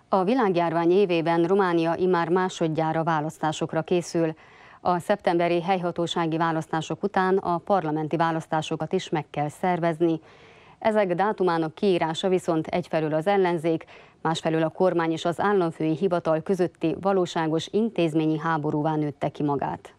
A világjárvány évében Románia immár másodjára választásokra készül. A szeptemberi helyhatósági választások után a parlamenti választásokat is meg kell szervezni. Ezek dátumának kiírása viszont egyfelől az ellenzék, másfelől a kormány és az államfői hivatal közötti valóságos intézményi háborúvá nőtte ki magát.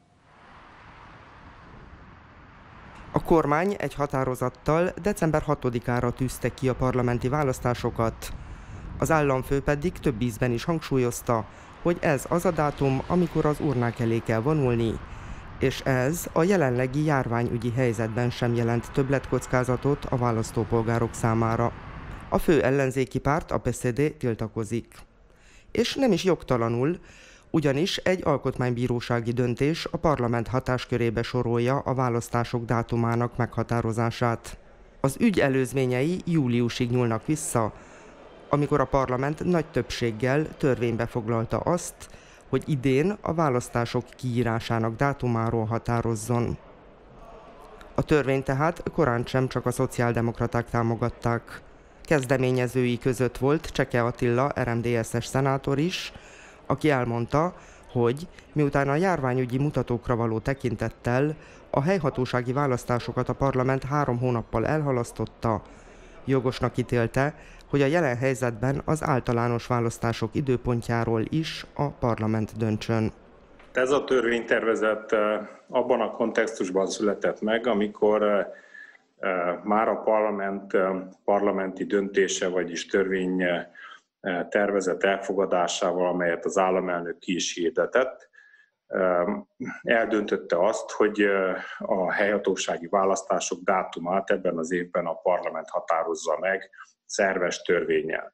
A kormány egy határozattal december 6-ára tűzte ki a parlamenti választásokat. Az államfő pedig több ízben is hangsúlyozta, hogy ez az a dátum, amikor az urnák elé kell vonulni, és ez a jelenlegi járványügyi helyzetben sem jelent többletkockázatot a választópolgárok számára. A fő ellenzéki párt, a PSD tiltakozik. És nem is jogtalanul, ugyanis egy alkotmánybírósági döntés a parlament hatáskörébe sorolja a választások dátumának meghatározását. Az ügy előzményei júliusig nyúlnak vissza, amikor a parlament nagy többséggel törvénybe foglalta azt, hogy idén a választások kiírásának dátumáról határozzon. A törvényt tehát korán sem csak a szociáldemokraták támogatták. Kezdeményezői között volt Cseke Attila, RMDSZ-es szenátor is, aki elmondta, hogy miután a járványügyi mutatókra való tekintettel a helyhatósági választásokat a parlament 3 hónappal elhalasztotta, jogosnak ítélte, hogy a jelen helyzetben az általános választások időpontjáról is a parlament döntsön. Ez a törvénytervezet abban a kontextusban született meg, amikor már a parlamenti döntése, vagyis törvénytervezet elfogadásával, amelyet az államelnök ki is hirdetett, eldöntötte azt, hogy a helyhatósági választások dátumát ebben az évben a parlament határozza meg szerves törvénnyel.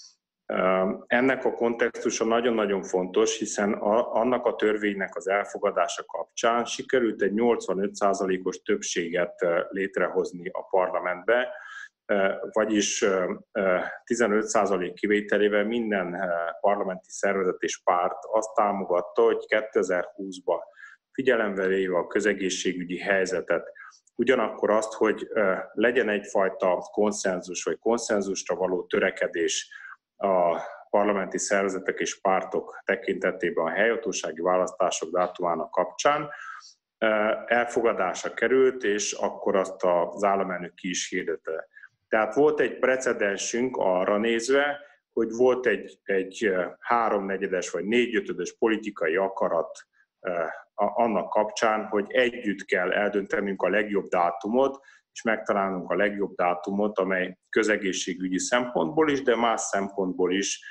Ennek a kontextusa nagyon-nagyon fontos, hiszen annak a törvénynek az elfogadása kapcsán sikerült egy 85%-os többséget létrehozni a parlamentbe, vagyis 15% kivételével minden parlamenti szervezet és párt azt támogatta, hogy 2020-ban figyelembe véve a közegészségügyi helyzetet, ugyanakkor azt, hogy legyen egyfajta konszenzus vagy konszenzusra való törekedés a parlamenti szervezetek és pártok tekintetében a helyhatósági választások dátumának kapcsán elfogadásra került, és akkor azt az államelnök ki is hirdette. Tehát volt egy precedensünk arra nézve, hogy volt egy 3/4 vagy 4/5 politikai akarat annak kapcsán, hogy együtt kell eldöntenünk a legjobb dátumot, és megtalálnunk a legjobb dátumot, amely közegészségügyi szempontból is, de más szempontból is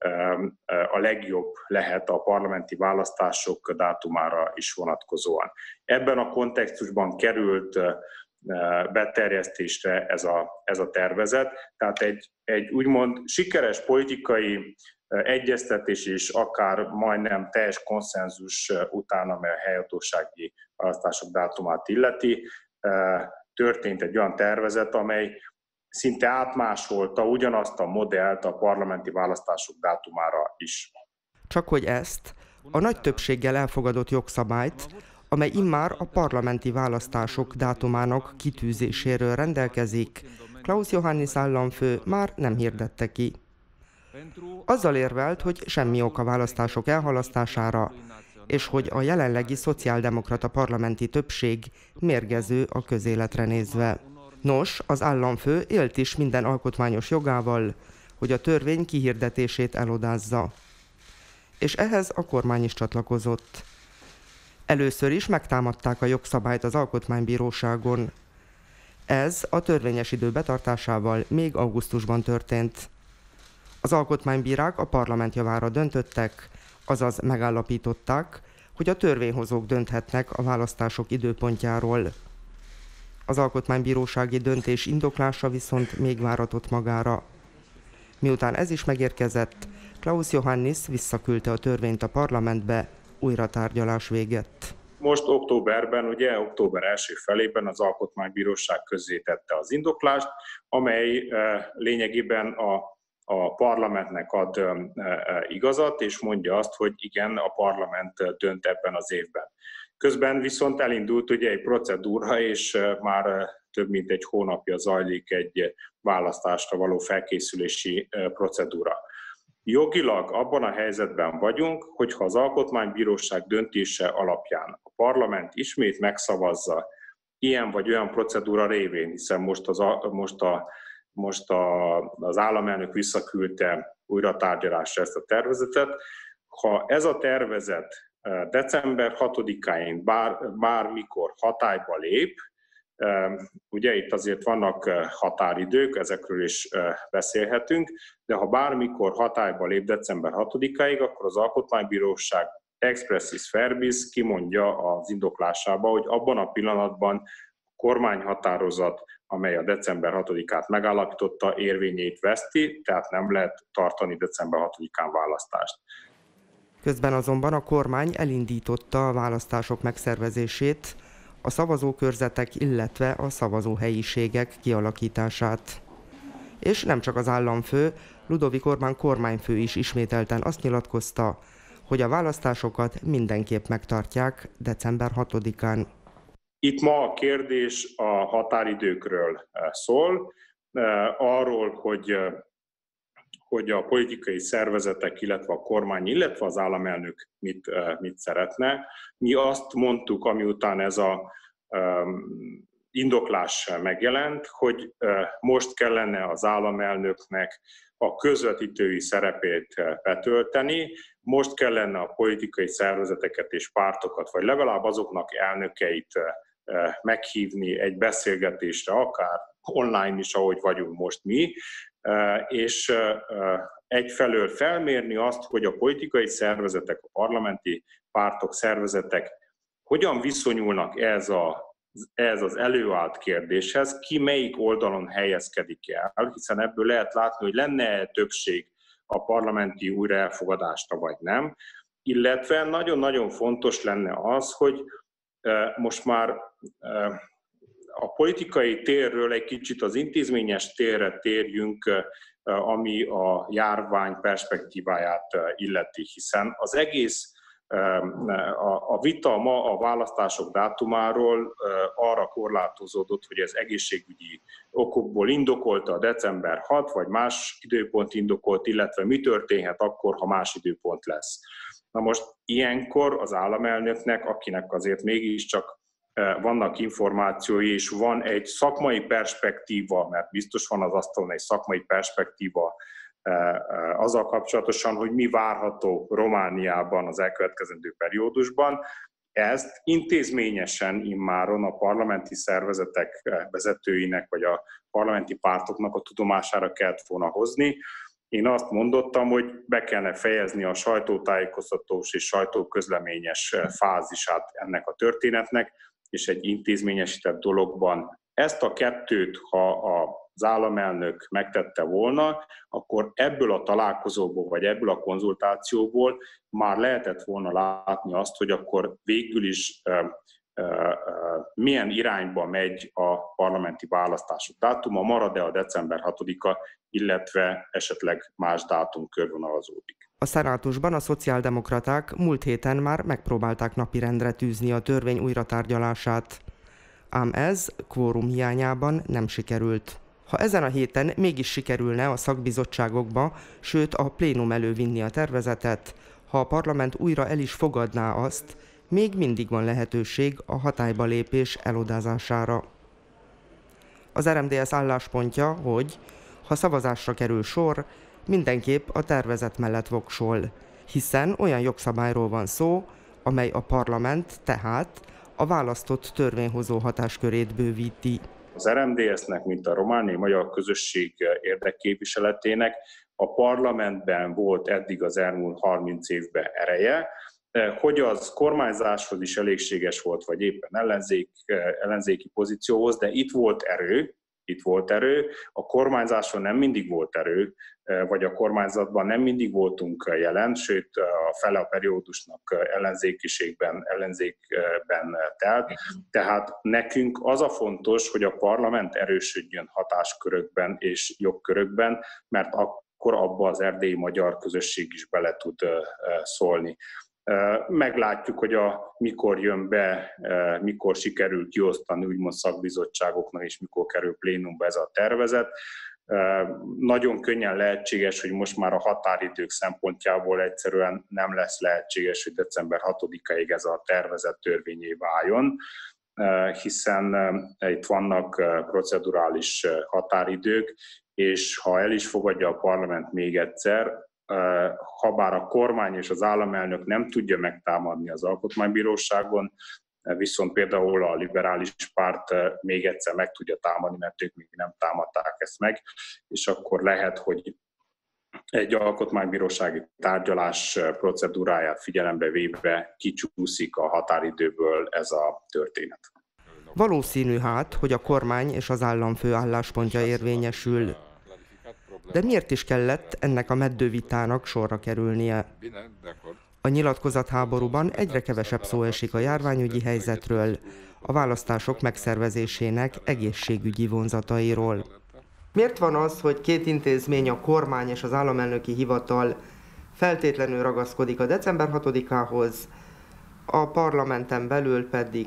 a legjobb lehet a parlamenti választások dátumára is vonatkozóan. Ebben a kontextusban került beterjesztésre ez a tervezet, tehát egy úgymond sikeres politikai egyeztetés és akár majdnem teljes konszenzus után, amely a helyhatósági választások dátumát illeti, történt egy olyan tervezet, amely szinte átmásolta ugyanazt a modellt a parlamenti választások dátumára is. Csak hogy ezt a nagy többséggel elfogadott jogszabályt, amely immár a parlamenti választások dátumának kitűzéséről rendelkezik, Klaus Johannis államfő már nem hirdette ki. Azzal érvelt, hogy semmi ok a választások elhalasztására, és hogy a jelenlegi szociáldemokrata parlamenti többség mérgező a közéletre nézve. Nos, az államfő élt is minden alkotmányos jogával, hogy a törvény kihirdetését elodázza. És ehhez a kormány is csatlakozott. Először is megtámadták a jogszabályt az Alkotmánybíróságon. Ez a törvényes idő betartásával még augusztusban történt. Az alkotmánybírák a parlament javára döntöttek, azaz megállapították, hogy a törvényhozók dönthetnek a választások időpontjáról. Az alkotmánybírósági döntés indoklása viszont még váratott magára. Miután ez is megérkezett, Klaus Johannis visszaküldte a törvényt a parlamentbe, újra tárgyalás végett. Most októberben, ugye október első felében az Alkotmánybíróság közzétette az indoklást, amely lényegében a parlamentnek ad igazat, és mondja azt, hogy igen, a parlament dönt ebben az évben. Közben viszont elindult ugye egy procedúra, és már több mint egy hónapja zajlik egy választásra való felkészülési procedúra. Jogilag abban a helyzetben vagyunk, hogyha az Alkotmánybíróság döntése alapján a parlament ismét megszavazza ilyen vagy olyan procedúra révén, hiszen most az államelnök visszaküldte újra tárgyalásra ezt a tervezetet. Ha ez a tervezet december 6-án bármikor hatályba lép, ugye itt azért vannak határidők, ezekről is beszélhetünk, de ha bármikor hatályba lép december 6-áig, akkor az Alkotmánybíróság expressis verbis kimondja az indoklásába, hogy abban a pillanatban kormányhatározat, amely a december 6-át megállapította, érvényét veszti, tehát nem lehet tartani december 6-án választást. Közben azonban a kormány elindította a választások megszervezését, a szavazókörzetek, illetve a szavazóhelyiségek kialakítását. És nem csak az államfő, Ludovík Orbán kormányfő is ismételten azt nyilatkozta, hogy a választásokat mindenképp megtartják december 6-án. Itt ma a kérdés a határidőkről szól, arról, hogy a politikai szervezetek, illetve a kormány, illetve az államelnök mit szeretne. Mi azt mondtuk, amiután ez a indoklás megjelent, hogy most kellene az államelnöknek a közvetítői szerepét betölteni, most kellene a politikai szervezeteket és pártokat, vagy legalább azoknak elnökeit meghívni egy beszélgetésre, akár online is, ahogy vagyunk most mi, és egyfelől felmérni azt, hogy a politikai szervezetek, a parlamenti pártok, szervezetek hogyan viszonyulnak ez az előállt kérdéshez, ki melyik oldalon helyezkedik el, hiszen ebből lehet látni, hogy lenne többség a parlamenti újraelfogadásra, vagy nem, illetve nagyon-nagyon fontos lenne az, hogy most már a politikai térről egy kicsit az intézményes térre térjünk, ami a járvány perspektíváját illeti, hiszen az egész a vita ma a választások dátumáról arra korlátozódott, hogy ez egészségügyi okokból indokolta a december 6, vagy más időpont indokolt, illetve mi történhet akkor, ha más időpont lesz. Na most ilyenkor az államelnöknek, akinek azért mégiscsak vannak információi, és van egy szakmai perspektíva, mert biztos van az asztalon egy szakmai perspektíva azzal kapcsolatosan, hogy mi várható Romániában az elkövetkezendő periódusban. Ezt intézményesen immáron a parlamenti szervezetek vezetőinek, vagy a parlamenti pártoknak a tudomására kellett volna hozni. Én azt mondottam, hogy be kellene fejezni a sajtótájékoztatós és sajtóközleményes fázisát ennek a történetnek, és egy intézményesített dologban ezt a kettőt, ha az államelnök megtette volna, akkor ebből a találkozóból, vagy ebből a konzultációból már lehetett volna látni azt, hogy akkor végül is milyen irányba megy a parlamenti választások dátuma, marad-e a december 6-a, illetve esetleg más dátum körvonalazódik. A szenátusban a szociáldemokraták múlt héten már megpróbálták napirendre tűzni a törvény újratárgyalását, ám ez kvórum hiányában nem sikerült. Ha ezen a héten mégis sikerülne a szakbizottságokba, sőt a plénum elő vinni a tervezetet, ha a parlament újra el is fogadná azt, még mindig van lehetőség a hatályba lépés elodázására. Az RMDSZ álláspontja, hogy ha szavazásra kerül sor, mindenképp a tervezet mellett voksol, hiszen olyan jogszabályról van szó, amely a parlament, tehát a választott törvényhozó hatáskörét bővíti. Az RMDSZ-nek, mint a romániai magyar közösség érdekképviseletének a parlamentben volt eddig az elmúlt 30 évben ereje, hogy az kormányzáshoz is elégséges volt, vagy éppen ellenzéki pozícióhoz, de itt volt erő, a kormányzáson nem mindig volt erő, vagy a kormányzatban nem mindig voltunk jelen, sőt a fele a periódusnak ellenzékben telt. Tehát nekünk az a fontos, hogy a parlament erősödjön hatáskörökben és jogkörökben, mert akkor abba az erdélyi magyar közösség is bele tud szólni. Meglátjuk, hogy mikor jön be, mikor sikerül kiosztani úgymond szakbizottságoknak, és mikor kerül plénumba ez a tervezet. Nagyon könnyen lehetséges, hogy most már a határidők szempontjából egyszerűen nem lesz lehetséges, hogy december 6-áig ez a tervezett törvényé váljon, hiszen itt vannak procedurális határidők, és ha el is fogadja a parlament még egyszer, habár a kormány és az államelnök nem tudja megtámadni az alkotmánybíróságon, viszont például a liberális párt még egyszer meg tudja támadni, mert ők még nem támadták ezt meg, és akkor lehet, hogy egy alkotmánybírósági tárgyalás procedúráját figyelembe véve kicsúszik a határidőből ez a történet. Valószínű hát, hogy a kormány és az államfő álláspontja érvényesül. De miért is kellett ennek a meddővitának sorra kerülnie? A nyilatkozatháborúban egyre kevesebb szó esik a járványügyi helyzetről, a választások megszervezésének egészségügyi vonzatairól. Miért van az, hogy két intézmény, a kormány és az államelnöki hivatal feltétlenül ragaszkodik a december 6-ához, a parlamenten belül pedig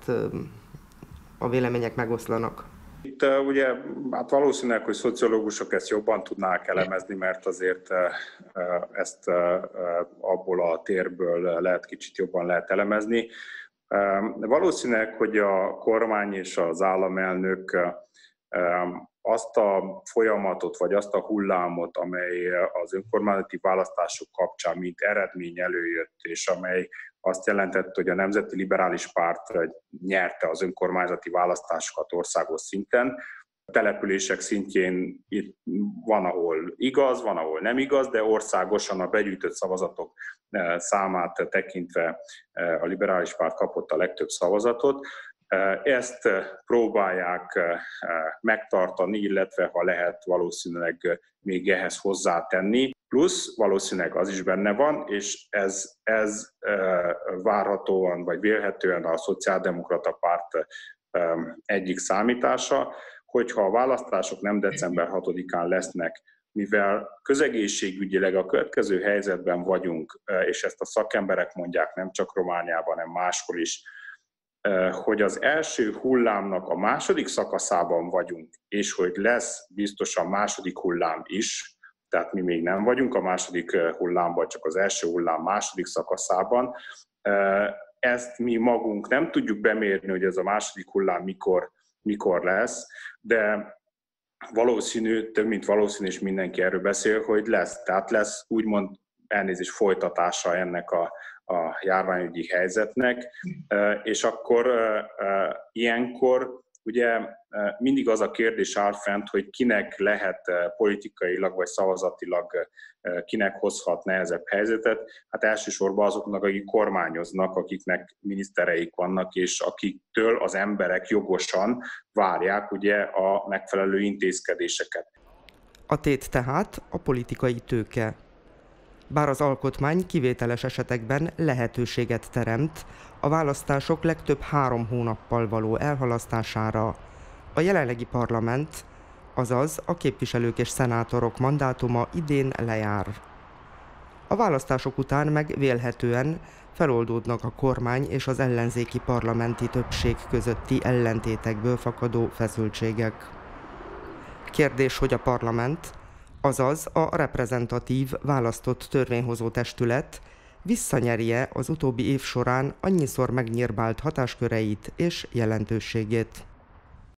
a vélemények megoszlanak? Itt ugye hát valószínűleg, hogy szociológusok ezt jobban tudnák elemezni, mert azért ezt abból a térből lehet kicsit jobban lehet elemezni. Valószínűleg, hogy a kormány és az államelnök azt a folyamatot, vagy azt a hullámot, amely az önkormányzati választások kapcsán mint eredmény előjött, és amely azt jelentette, hogy a Nemzeti Liberális Párt nyerte az önkormányzati választásokat országos szinten. A települések szintjén itt van, ahol igaz, van, ahol nem igaz, de országosan a begyűjtött szavazatok számát tekintve a Liberális Párt kapott a legtöbb szavazatot. Ezt próbálják megtartani, illetve ha lehet valószínűleg még ehhez hozzátenni. Plusz valószínűleg az is benne van, és ez várhatóan vagy vélhetően a Szociáldemokrata Párt egyik számítása, hogyha a választások nem december 6-án lesznek, mivel közegészségügyileg a következő helyzetben vagyunk, és ezt a szakemberek mondják nem csak Romániában, hanem máshol is, hogy az első hullámnak a második szakaszában vagyunk, és hogy lesz biztosan második hullám is, tehát mi még nem vagyunk a második hullámban, csak az első hullám második szakaszában. Ezt mi magunk nem tudjuk bemérni, hogy ez a második hullám mikor lesz, de valószínű, több mint valószínű, és mindenki erről beszél, hogy lesz. Tehát lesz úgymond elnézés folytatása ennek a járványügyi helyzetnek, és akkor ilyenkor ugye mindig az a kérdés áll fent, hogy kinek lehet politikailag vagy szavazatilag, kinek hozhat nehezebb helyzetet. Hát elsősorban azoknak, akik kormányoznak, akiknek minisztereik vannak, és akiktől az emberek jogosan várják ugye a megfelelő intézkedéseket. A tét tehát a politikai tőke. Bár az alkotmány kivételes esetekben lehetőséget teremt a választások legtöbb 3 hónappal való elhalasztására, a jelenlegi parlament, azaz a képviselők és szenátorok mandátuma idén lejár. A választások után meg vélhetően feloldódnak a kormány és az ellenzéki parlamenti többség közötti ellentétekből fakadó feszültségek. Kérdés, hogy a parlament, azaz a reprezentatív választott törvényhozó testület visszanyerje az utóbbi év során annyiszor megnyírbált hatásköreit és jelentőségét.